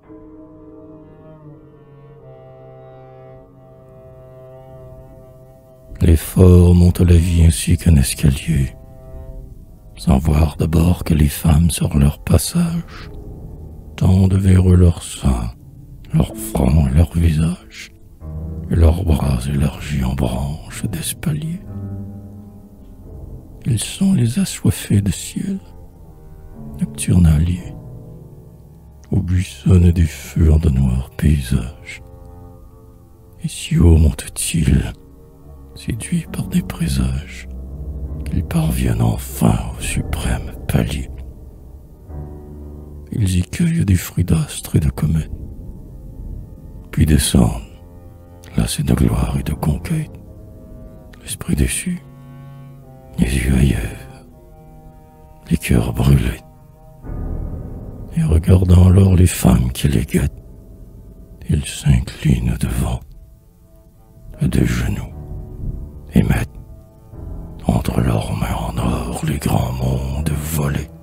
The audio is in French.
Les forts montent la vie ainsi qu'un escalier, sans voir d'abord que les femmes sur leur passage tendent vers eux leurs seins, leur front et leur visage, et leurs bras élargis en branches d'espalier. Ils sont les assoiffés de ciel, nocturnaliers, où buissonnent des feux en de noirs paysages. Et si haut montent-ils, séduits par des présages, qu'ils parviennent enfin au suprême palier. Ils y cueillent des fruits d'astres et de comètes, puis descendent, lassés de gloire et de conquête, l'esprit déçu, les yeux ailleurs, les cœurs brûlés, et regardant alors les femmes qui les guettent, ils s'inclinent devant, à deux genoux, et mettent entre leurs mains en or les grands mondes volés.